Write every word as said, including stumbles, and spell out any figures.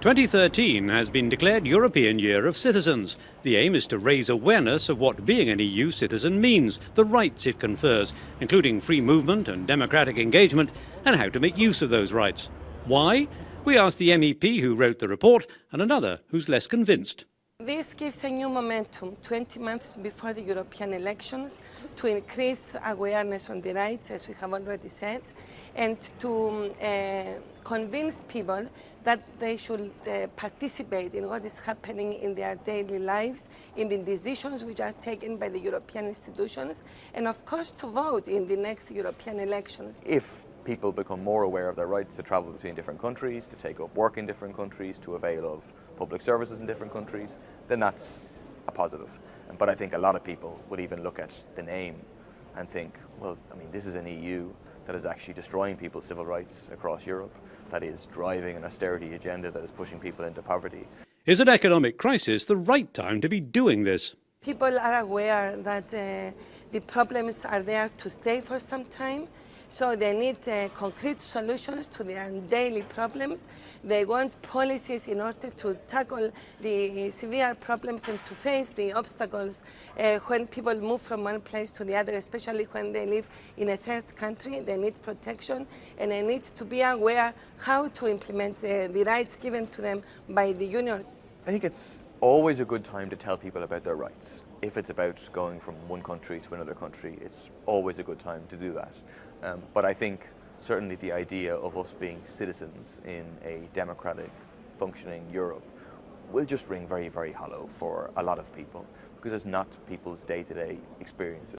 twenty thirteen has been declared European Year of Citizens. The aim is to raise awareness of what being an E U citizen means, the rights it confers, including free movement and democratic engagement, and how to make use of those rights. Why? We asked the M E P who wrote the report and another who's less convinced. This gives a new momentum twenty months before the European elections to increase awareness on the rights, as we have already said, and to uh, convince people that they should uh, participate in what is happening in their daily lives, in the decisions which are taken by the European institutions, and of course to vote in the next European elections. If people become more aware of their rights to travel between different countries, to take up work in different countries, to avail of public services in different countries, then that's a positive. But I think a lot of people would even look at the name and think, well, I mean, this is an E U that is actually destroying people's civil rights across Europe, that is driving an austerity agenda that is pushing people into poverty. Is an economic crisis the right time to be doing this? People are aware that uh, the problems are there to stay for some time, so they need uh, concrete solutions to their daily problems. They want policies in order to tackle the severe problems and to face the obstacles uh, when people move from one place to the other, especially when they live in a third country. They need protection and they need to be aware how to implement uh, the rights given to them by the Union. I think it's always a good time to tell people about their rights. If it's about going from one country to another country, it's always a good time to do that. Um, but I think certainly the idea of us being citizens in a democratic, functioning Europe will just ring very, very hollow for a lot of people because it's not people's day-to-day experiences.